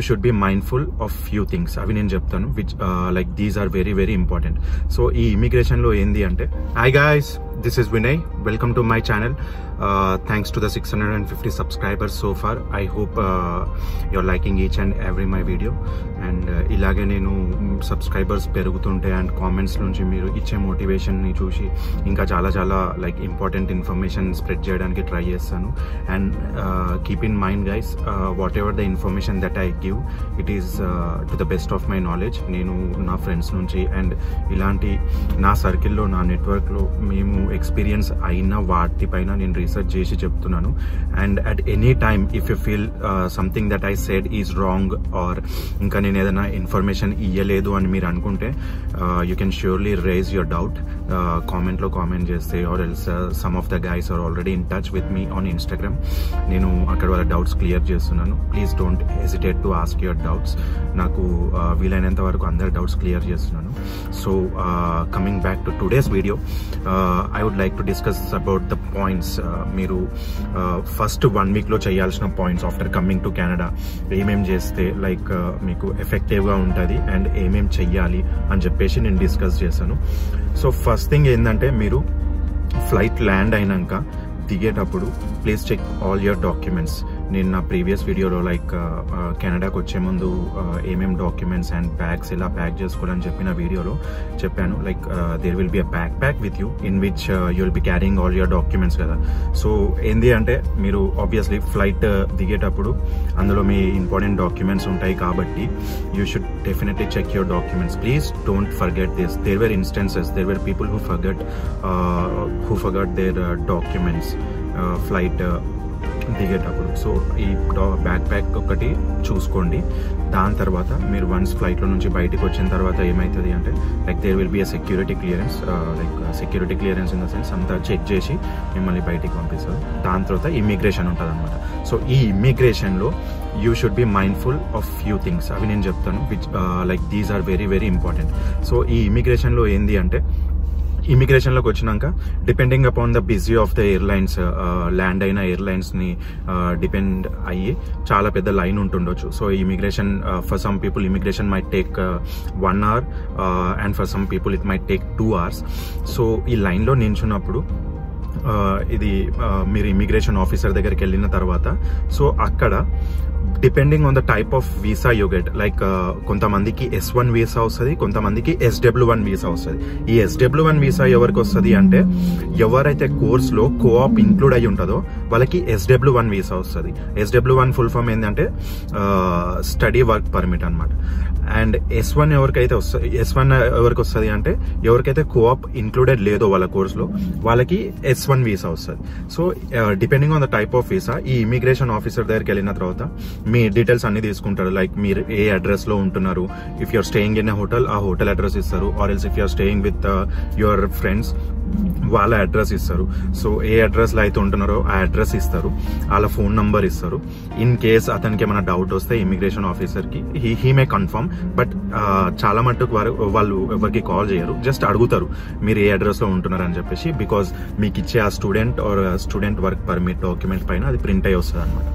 should be mindful of few things. అవి నేను చెప్తాను, which like these are very very important. So ఈ immigration లో ఏంది అంటే, hi guys, this is Vinay, welcome to my channel. Thanks to the 650 subscribers so far. I hope you're liking each and every my video, and ఇలాగే నేను subscribers పెరుగుతుంటే and comments నుంచి మీరు ఇచ్చే మోటివేషన్ని చూసి ఇంకా చాలా చాలా లైక్ ఇంపార్టెంట్ ఇన్ఫర్మేషన్ స్ప్రెడ్ చేయడానికి ట్రై చేస్తాను. And keep in mind guys, whatever the information that I give, it is to the best of my knowledge. నేను నా ఫ్రెండ్స్ నుంచి అండ్ ఇలాంటి నా సర్కిల్లో నా నెట్వర్క్లో మేము ఎక్స్పీరియన్స్ అయిన వాటిపైన నేను రీసెర్చ్ చేసి చెప్తున్నాను. And at any time if you feel something that I said is wrong or ఇంకా నేను ఏదైనా ఇన్ఫర్మేషన్ ఇయ్యలేదు అని మీరు అనుకుంటే you can surely raise your doubt కామెంట్లో కామెంట్ చేస్తే, or else some of the guys are already in touch with me on Instagram. నేను అక్కడ వాళ్ళ డౌట్స్ క్లియర్ చేస్తున్నాను. Please don't hesitate to ask your doubts. నాకు వీలైనంత వరకు అందరి డౌట్స్ క్లియర్ చేస్తున్నాను. So coming back to today's video, I would like to discuss about the points. మీరు ఫస్ట్ 1 వీక్లో చేయాల్సిన points after coming to Canada, ఏమేం చేస్తే లైక్ మీకు ఎఫెక్టివ్గా ఉంటుంది అండ్ ఏమేం చెయ్యాలి అని చెప్పేసి నేను డిస్కస్ చేశాను. సో ఫస్ట్ థింగ్ ఏంటంటే, మీరు ఫ్లైట్ ల్యాండ్ అయినాక దిగేటప్పుడు please check all your documents. నేను నా ప్రీవియస్ వీడియోలో లైక్ కెనడాకి వచ్చే ముందు ఏమేం డాక్యుమెంట్స్ అండ్ బ్యాగ్స్ ఎలా ప్యాక్ చేసుకోవాలని చెప్పిన వీడియోలో చెప్పాను. Like there will be a backpack with you in which you will be carrying all your documents కదా. సో ఏంది అంటే, మీరు ఆబ్వియస్లీ ఫ్లైట్ దిగేటప్పుడు అందులో మీ ఇంపార్టెంట్ డాక్యుమెంట్స్ ఉంటాయి కాబట్టి you should definitely check your documents. Please don't forget this. There were instances, there were people who forgot their documents flight దిగేటప్పుడు. So ఈ బ్యాక్ ప్యాక్ ఒకటి చూసుకోండి. దాని తర్వాత మీరు వన్స్ ఫ్లైట్లో నుంచి బయటకు వచ్చిన తర్వాత ఏమవుతుంది అంటే, like there will be a security clearance. Like security clearance in the sense అంతా చెక్ చేసి మిమ్మల్ని బయటికి పంపిస్తారు. దాని తర్వాత ఇమ్మిగ్రేషన్ ఉంటుంది అనమాట. సో ఈ ఇమ్మిగ్రేషన్లో you should be mindful of few things. అవి నేను చెప్తాను, which like these are very very important. So ఈ ఇమ్మిగ్రేషన్లో ఏంది అంటే, ఇమిగ్రేషన్లోకి వచ్చినాక depending upon the busy of the airlines, land అయిన ఎయిర్లైన్స్ని డిపెండ్ అయ్యి చాలా పెద్ద లైన్ ఉంటుండొచ్చు. So immigration for some people immigration might take 1 hour and for some people it might take 2 hours. So ఈ లైన్లో నిల్చున్నప్పుడు ఇది మీరు ఇమిగ్రేషన్ ఆఫీసర్ దగ్గరికి వెళ్ళిన తర్వాత, సో అక్కడ depending on the type of visa you get, like కొంతమందికి S1 వీసా వస్తుంది, కొంతమందికి SW1 వీసా వస్తుంది. ఈ SW1 వీసా ఎవరికి వస్తుంది అంటే, ఎవరైతే కోర్స్లో కోఆప్ ఇంక్లూడ్ అయ్యి ఉంటుందో వాళ్ళకి SW1 వీసా వస్తుంది. SW1 ఫుల్ ఫామ్ ఏంటంటే స్టడీ వర్క్ పర్మిట్ అనమాట. అండ్ S1 ఎవరికి వస్తుంది అంటే, ఎవరికైతే కోఆప్ ఇంక్లూడెడ్ లేదో వాళ్ళ కోర్స్లో వాళ్ళకి S1 వీసా వస్తుంది. So depending on the type of visa, ఈ ఇమిగ్రేషన్ ఆఫీసర్ దగ్గరికి వెళ్ళిన తర్వాత మీ డీటెయిల్స్ అన్ని తీసుకుంటారు. లైక్ మీరు ఏ అడ్రస్ లో ఉంటున్నారు, if you're staying in a hotel ఆ హోటల్ అడ్రస్ ఇస్తారు, or else if you're staying with your friends వాళ్ళ అడ్రస్ ఇస్తారు. సో ఏ అడ్రస్ లో అయితే ఉంటున్నారో ఆ అడ్రస్ ఇస్తారు, వాళ్ళ ఫోన్ నంబర్ ఇస్తారు. ఇన్ కేస్ అతనికి ఏమైనా డౌట్ వస్తే ఇమిగ్రేషన్ ఆఫీసర్ కి హీ మే కన్ఫర్మ్, బట్ చాలా మట్టుకు వాళ్ళు ఎవరికి కాల్ చేయరు, జస్ట్ అడుగుతారు మీరు ఏ అడ్రస్ లో ఉంటున్నారు అని చెప్పేసి. బికాస్ మీకు ఇచ్చే ఆ student or student work permit document పైన అది ప్రింట్ అయ్యి వస్తుంది అనమాట.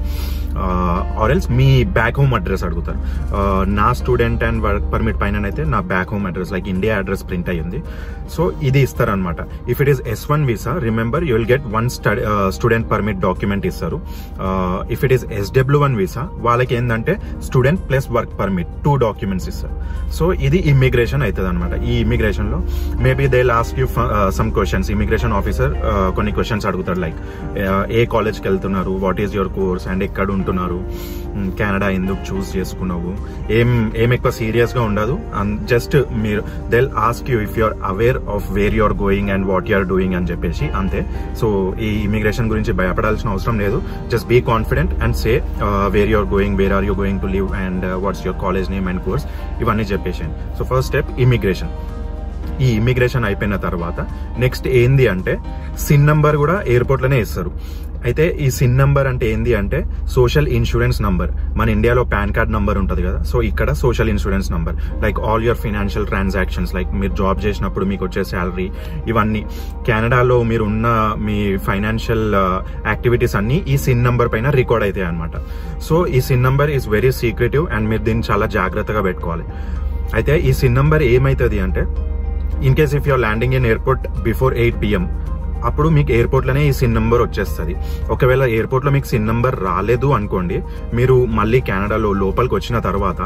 ఆర్ ఎల్స్ మీ బ్యాక్ హోమ్ అడ్రస్ అడుగుతారు. నా స్టూడెంట్ అండ్ వర్క్ పర్మిట్ పైన అయితే నా back home address like India address print అయ్యింది. సో ఇది ఇస్తారనమాట. If it is S1 visa, remember you will get 1 student permit document ఇస్తారు. If it is SW1 visa, వాళ్ళకి ఏంటంటే student plus work permit 2 documents ఇస్తారు. సో ఇది immigration అవుతుంది అనమాట. ఈ ఇమిగ్రేషన్ లో maybe they last you some questions. Immigration officer కొన్ని క్వశ్చన్స్ అడుగుతారు, లైక్ ఏ కాలేజ్కి వెళ్తున్నారు, what is your course and ఎక్కడ ఉంటున్నారు, కెనడా ఎందుకు చూస్ చేసుకున్నావు, ఏం ఎక్కువ సీరియస్ గా ఉండదు. జస్ట్ మీరు they will ask you if you are aware of where you are going and what you are doing అని చెప్పేసి, అంతే. సో ఈ ఇమిగ్రేషన్ గురించి భయపడాల్సిన అవసరం లేదు. Just be confident and say where you are going, where are you going to live and what's your college name and course, ఇవన్నీ చెప్పేసాను. So first step immigration. ఈ ఇమిగ్రేషన్ అయిపోయిన తర్వాత నెక్స్ట్ ఏంది అంటే, సిన్ నంబర్ కూడా ఎయిర్పోర్ట్ లోనే ఇస్తారు. అయితే ఈ సిన్ నంబర్ అంటే ఏంది అంటే సోషల్ ఇన్సూరెన్స్ నంబర్. మన ఇండియాలో పాన్ కార్డ్ నంబర్ ఉంటుంది కదా, సో ఇక్కడ social insurance number. Like all your financial transactions, like మీరు జాబ్ చేసినప్పుడు మీకు వచ్చే శాలరీ, ఇవన్నీ కెనడాలో మీరు ఉన్న మీ ఫైనాన్షియల్ యాక్టివిటీస్ అన్ని ఈ సిన్ నంబర్ పైన రికార్డ్ అవుతాయి అనమాట. సో ఈ SIN number is very secretive and మీరు దీన్ని చాలా జాగ్రత్తగా పెట్టుకోవాలి. అయితే ఈ సిన్ నంబర్ ఏమవుతుంది అంటే, in case if you're landing in airport before 8 PM, అప్పుడు మీకు ఎయిర్పోర్ట్లోనే ఈ సిన్ నంబర్ వచ్చేస్తుంది. ఒకవేళ ఎయిర్పోర్ట్లో మీకు సిన్ నంబర్ రాలేదు అనుకోండి, మీరు మళ్ళీ కెనడాలో లోపలికి వచ్చిన తర్వాత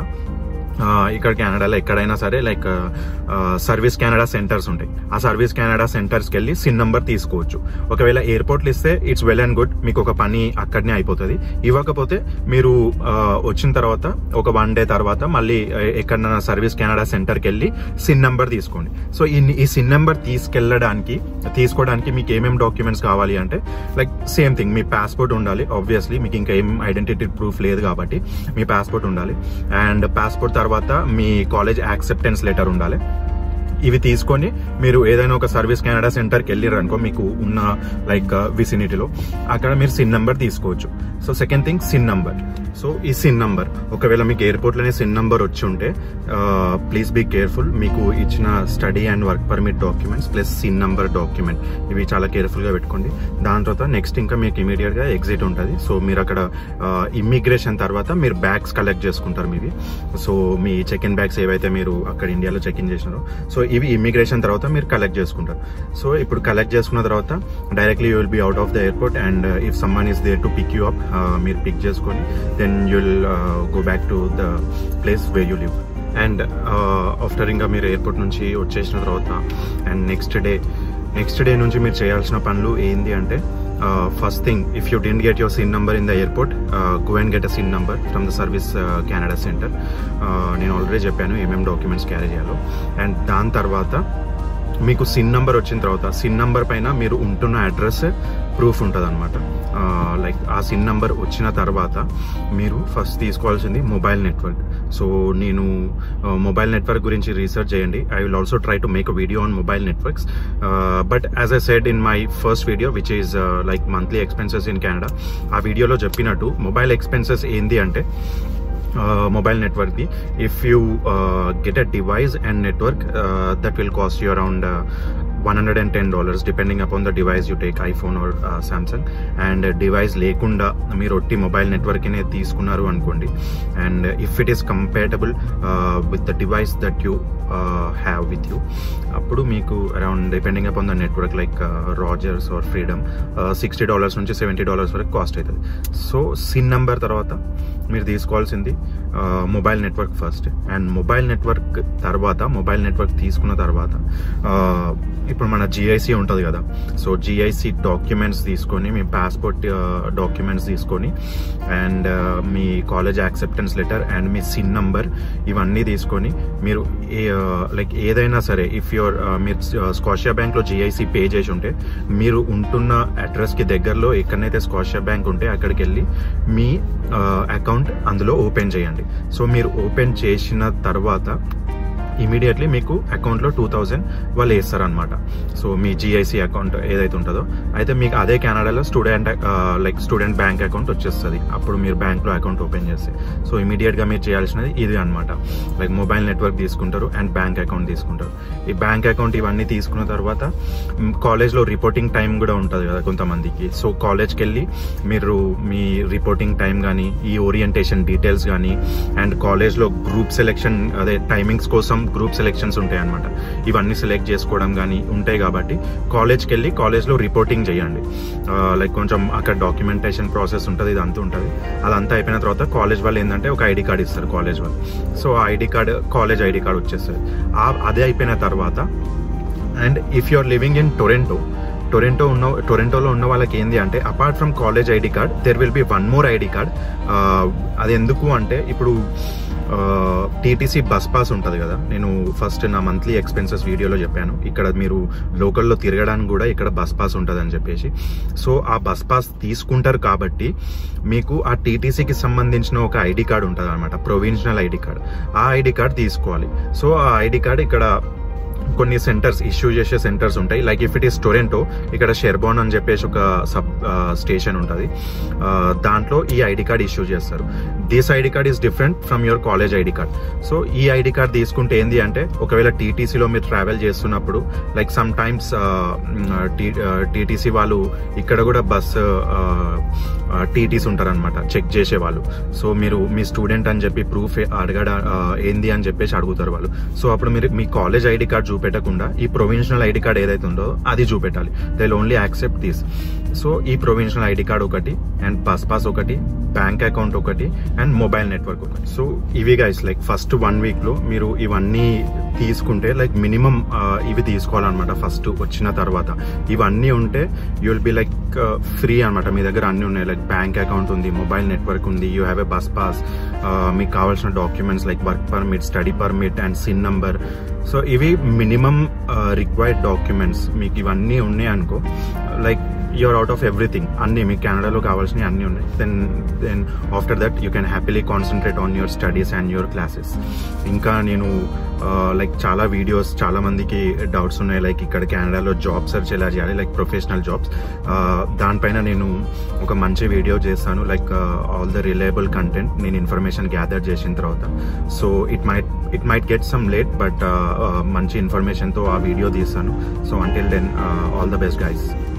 ఇక్కడ కెనడాలో ఎక్కడైనా సరే లైక్ సర్వీస్ కెనడా సెంటర్స్ ఉంటాయి. ఆ సర్వీస్ కెనడా సెంటర్స్కి వెళ్ళి సిన్ నంబర్ తీసుకోవచ్చు. ఒకవేళ ఎయిర్పోర్ట్లు ఇస్తే ఇట్స్ వెల్ అండ్ గుడ్, మీకు ఒక పని అక్కడనే అయిపోతుంది. ఇవ్వకపోతే మీరు వచ్చిన తర్వాత ఒక 1 day తర్వాత మళ్ళీ ఎక్కడైనా సర్వీస్ కెనడా సెంటర్కి వెళ్ళి సిన్ నంబర్ తీసుకోండి. సో ఈ సిన్ నంబర్ తీసుకోవడానికి మీకు ఏమేమి డాక్యుమెంట్స్ కావాలి అంటే, లైక్ సేమ్ థింగ్, మీ పాస్పోర్ట్ ఉండాలి. ఆబ్వియస్లీ మీకు ఇంకా ఏం ఐడెంటిటీ ప్రూఫ్ లేదు కాబట్టి మీ పాస్పోర్ట్ ఉండాలి. అండ్ పాస్పోర్ట్ తర్వాత మీ కాలేజ్ యాక్సెప్టెన్స్ లెటర్ ఉండాలి. ఇవి తీసుకొని మీరు ఏదైనా ఒక సర్వీస్ కెనడా సెంటర్కి వెళ్ళారు అనుకో, మీకు ఉన్న లైక్ విసినిటీలో, అక్కడ మీరు సిన్ నంబర్ తీసుకోవచ్చు. So second thing SIN number. So ఈ సిన్ నంబర్ ఒకవేళ మీకు ఎయిర్పోర్ట్లోనే సిన్ నంబర్ వచ్చి ఉంటే ప్లీజ్ బీ కేర్ఫుల్. మీకు ఇచ్చిన study and work permit documents plus SIN number document, ఇవి చాలా కేర్ఫుల్గా పెట్టుకోండి. దాని తర్వాత నెక్స్ట్ ఇంకా మీకు ఇమీడియట్గా ఎగ్జిట్ ఉంటుంది. సో మీరు అక్కడ ఇమ్మిగ్రేషన్ తర్వాత మీరు బ్యాగ్స్ కలెక్ట్ చేసుకుంటారు మీవి. సో మీ చెక్ ఇన్ బ్యాగ్స్ ఏవైతే మీరు అక్కడ ఇండియాలో చెక్ ఇన్ చేసినారో, సో ఇవి ఇమ్మిగ్రేషన్ తర్వాత మీరు కలెక్ట్ చేసుకుంటారు. సో ఇప్పుడు కలెక్ట్ చేసుకున్న తర్వాత directly you will be out of the airport. And if someone is there to pick you up, మీరు పిక్ చేసుకొని then you will go back to the place way you live. And after ఇంకా మీరు airport నుంచి వచ్చేసిన తర్వాత and next day నుంచి మీరు చేయాల్సిన పనులు ఏంటి అంటే, first thing, if you didn't get your SIN number in the airport, go and get a SIN number from the Service Canada Center. నేను ఆల్రెడీ చెప్పాను ఏమేమి డాక్యుమెంట్స్ క్యారీ చేయాలో. అండ్ దాని తర్వాత మీకు సిన్ నంబర్ వచ్చిన తర్వాత సిన్ నంబర్ పైన మీరు ఉంటున్న అడ్రస్ ప్రూఫ్ ఉంటుంది అనమాట. లైక్ ఆ సిన్ నంబర్ వచ్చిన తర్వాత మీరు ఫస్ట్ తీసుకోవాల్సింది మొబైల్ నెట్వర్క్. సో నేను మొబైల్ నెట్వర్క్ గురించి రీసెర్చ్ చేయండి. I will also try to make a video on mobile networks. But as I said in my first video which is like monthly expenses in Canada, ఆ వీడియోలో చెప్పినట్టు mobile expenses ఏంది అంటే, mobile network the if you get a device and network that will cost you around $110 depending upon the device you take, iPhone or Samsung. And device lekunda meer otti mobile network ine teeskunnaru ankondi, and if it is compatible with the device that you have with you, appudu meeku around depending upon the network like Rogers or Freedom $60 nunchi $70 varaku cost aitadi. So SIN number tarvata మీరు తీసుకోవాల్సింది mobile network first. And mobile network తీసుకున్న తర్వాత ఇప్పుడు మన GIC ఉంటుంది కదా, so GIC documents తీసుకొని, మీ పాస్పోర్ట్ డాక్యుమెంట్స్ తీసుకొని, అండ్ మీ కాలేజ్ యాక్సెప్టెన్స్ లెటర్ అండ్ మీ సిన్ నంబర్, ఇవన్నీ తీసుకొని మీరు లైక్ ఏదైనా సరే ఇఫ్ మీరు స్కాషియా బ్యాంక్లో GIC పే చేసి ఉంటే, మీరు ఉంటున్న అడ్రస్కి దగ్గరలో ఎక్కడైతే స్కాషియా బ్యాంక్ ఉంటే అక్కడికి వెళ్ళి మీ అకౌంట్ అందులో ఓపెన్ చేయండి. సో మీరు ఓపెన్ చేసిన తర్వాత ఇమీడియట్లీ మీకు అకౌంట్లో 2000 వాళ్ళు వేస్తారనమాట. సో మీ GIC అకౌంట్ ఏదైతే ఉంటుందో, అయితే మీకు అదే కెనడాలో స్టూడెంట్ బ్యాంక్ అకౌంట్ వచ్చేస్తుంది అప్పుడు మీరు బ్యాంక్లో అకౌంట్ ఓపెన్ చేస్తే. సో ఇమీడియట్గా మీరు చేయాల్సినది ఇది అనమాట. లైక్ మొబైల్ నెట్వర్క్ తీసుకుంటారు అండ్ బ్యాంక్ అకౌంట్ తీసుకుంటారు. ఈ బ్యాంక్ అకౌంట్ ఇవన్నీ తీసుకున్న తర్వాత కాలేజ్లో రిపోర్టింగ్ టైం కూడా ఉంటుంది కదా కొంతమందికి. సో కాలేజ్కి వెళ్ళి మీరు మీ రిపోర్టింగ్ టైం కానీ, ఈ ఓరియంటేషన్ డీటెయిల్స్ కానీ, అండ్ కాలేజ్లో గ్రూప్ సెలెక్షన్ అదే టైమింగ్స్ కోసం గ్రూప్ సెలెక్షన్స్ ఉంటాయి అనమాట, ఇవన్నీ సెలెక్ట్ చేసుకోవడం కానీ ఉంటాయి. కాబట్టి కాలేజ్కి వెళ్ళి కాలేజ్లో రిపోర్టింగ్ చేయండి. లైక్ కొంచెం అక్కడ డాక్యుమెంటేషన్ ప్రాసెస్ ఉంటుంది, ఇదంతా ఉంటుంది. అదంతా అయిపోయిన తర్వాత కాలేజ్ వాళ్ళు ఏంటంటే ఒక ID కార్డ్ ఇస్తారు కాలేజ్ వాళ్ళు. సో ఆ ID card college ID card వచ్చేస్తుంది. అదే అయిపోయిన తర్వాత and if you are living in టొరంటోలో ఉన్న వాళ్ళకి ఏంది అంటే, apart from college ID card there will be one more ID card. అది ఎందుకు అంటే, ఇప్పుడు TTC బస్ పాస్ ఉంటుంది కదా, నేను ఫస్ట్ నా మంత్లీ ఎక్స్పెన్సెస్ వీడియోలో చెప్పాను, ఇక్కడ మీరు లోకల్లో తిరగడానికి కూడా ఇక్కడ బస్ పాస్ ఉంటుంది అని చెప్పేసి. సో ఆ బస్ పాస్ తీసుకుంటారు కాబట్టి మీకు ఆ TTCకి సంబంధించిన ఒక ID కార్డ్ ఉంటుంది అనమాట, ప్రొవిన్షనల్ ID కార్డ్. ఆ ID కార్డ్ తీసుకోవాలి. సో ఆ ID కార్డ్ ఇక్కడ కొన్ని సెంటర్స్ ఇష్యూ చేసే సెంటర్స్ ఉంటాయి. Like if it is Toronto, ఇక్కడ షెర్బాన్ అని చెప్పేసి ఒక సబ్ స్టేషన్ ఉంటుంది, దాంట్లో ఈ ఐడి కార్డ్ ఇష్యూ చేస్తారు. This ID card is different from your college ID card. So ఈ ఐడి కార్డ్ తీసుకుంటే ఏంది అంటే, ఒకవేళ టీటీసీలో మీరు ట్రావెల్ చేస్తున్నప్పుడు, లైక్ సమ్ టైమ్స్ టీటీసీ వాళ్ళు ఇక్కడ కూడా బస్ టీటీస్ ఉంటారనమాట, చెక్ చేసే వాళ్ళు. సో మీరు మీ స్టూడెంట్ అని చెప్పి ప్రూఫ్ ఏంది అని చెప్పేసి అడుగుతారు వాళ్ళు. సో అప్పుడు మీరు మీ కాలేజ్ ఐడి కార్డ్ చూపెట్టకుండా ఈ ప్రొవిన్షనల్ ఐడి కార్డ్ ఏదైతే ఉందో అది చూపెట్టాలి. They will only accept this. So ఈ ప్రొవిన్షనల్ ఐడి కార్డ్ ఒకటి, అండ్ బస్ పాస్ ఒకటి, బ్యాంక్ అకౌంట్ ఒకటి, అండ్ మొబైల్ నెట్వర్క్ ఒకటి. సో ఇవి గైస్ లైక్ ఫస్ట్ 1 week లో మీరు ఇవన్నీ తీసుకుంటే, లైక్ మినిమం ఇవి తీసుకోవాలన్నమాట. ఫస్ట్ వచ్చిన తర్వాత ఇవన్నీ ఉంటే you will be like free అనమాట. మీ దగ్గర అన్ని ఉన్నాయి, లైక్ బ్యాంక్ అకౌంట్ ఉంది, మొబైల్ నెట్వర్క్ ఉంది, you have a bus pass, మీకు కావాల్సిన documents like work permit, study permit and SIN number. So ఇవి మినిమం రిక్వైర్డ్ డాక్యుమెంట్స్. మీకు ఇవన్నీ ఉన్నాయి అనుకో, like you're out of everything. అన్ని మీకు కెనడాలో కావాల్సినవి అన్నీ ఉన్నాయి. Then after that you can happily concentrate on your studies and your classes. ఇంకా నేను లైక్ చాలా వీడియోస్, చాలా మందికి డౌట్స్ ఉన్నాయి, లైక్ ఇక్కడ కెనడాలో జాబ్ సెర్చ్ ఎలా చేయాలి, లైక్ ప్రొఫెషనల్ జాబ్స్. దానిపైన నేను ఒక మంచి వీడియో చేస్తాను, like all the reliable content నేను ఇన్ఫర్మేషన్ గ్యాదర్ చేసిన తర్వాత. So it might get some late, but మంచి ఇన్ఫర్మేషన్తో ఆ వీడియో తీస్తాను. So until then all the best guys.